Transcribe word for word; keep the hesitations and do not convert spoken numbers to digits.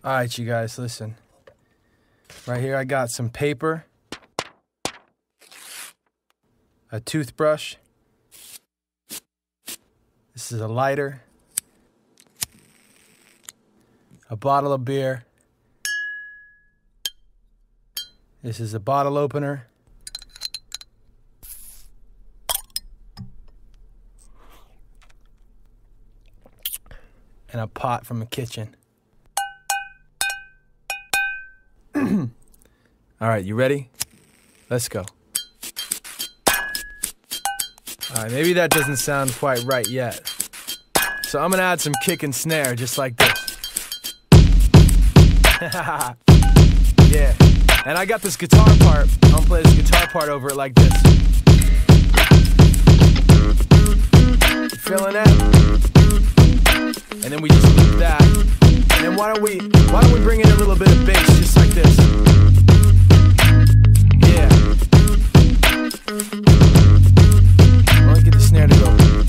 Alright, you guys, listen. Right here I got some paper, a toothbrush, this is a lighter, a bottle of beer, this is a bottle opener, and a pot from the kitchen. All right, you ready? Let's go. All right, maybe that doesn't sound quite right yet. So I'm gonna add some kick and snare just like this. Yeah, and I got this guitar part. I'm gonna play this guitar part over it like this. You feeling that? And then we just loop that. And then why don't we, why don't we bring in a little bit of bass just like this? Yeah. I want to get the snare to go.